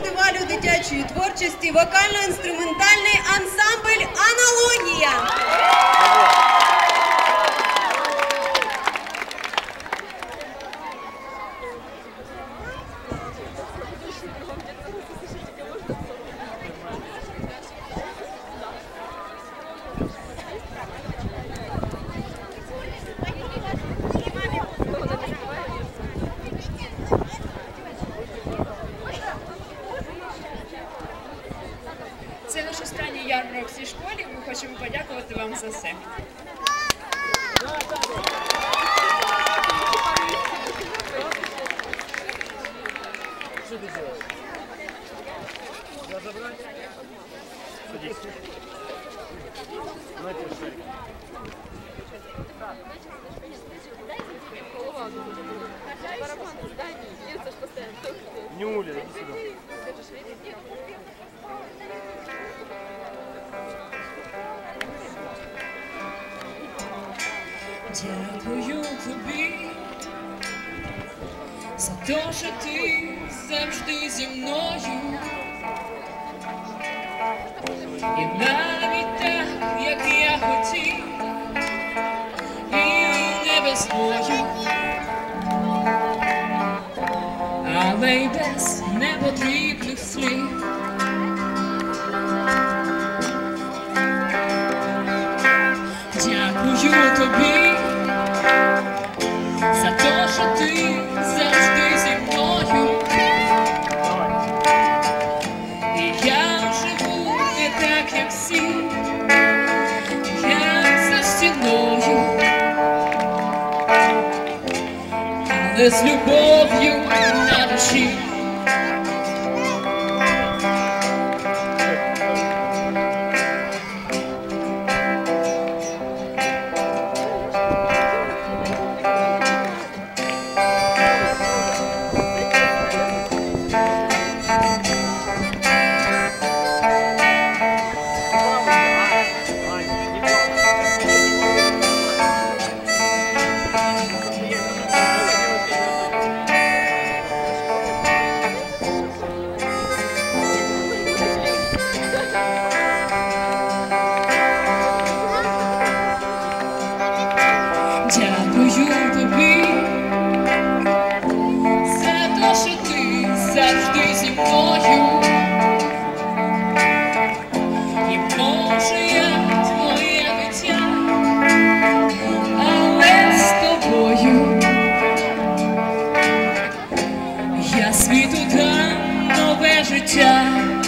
фестивалю дитячої творчості вокально-інструментальний ансамбль «Аналогія». Це наш останній ярмарок в цій школі. Ми хочемо подякувати вам за все. Что ты делаешь? Забрать? Садись. На тебе шарик. Нюля, иди сюда. Дякую тобі за те, що ти завжди зі мною. І навіть так, як я хотів, і не без бою, але й без непотрібних слів. Дякую тобі за те, що ти завжди зі мною. І я живу не так, як всі, як за стіною, але з любов'ю на душі. Дякую тобі за те, що ти завжди зі мною. І може я твоє дитя, але з тобою я світу дам нове життя.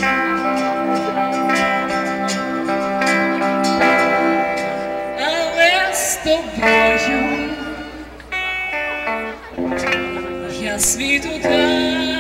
З тобою я світу дам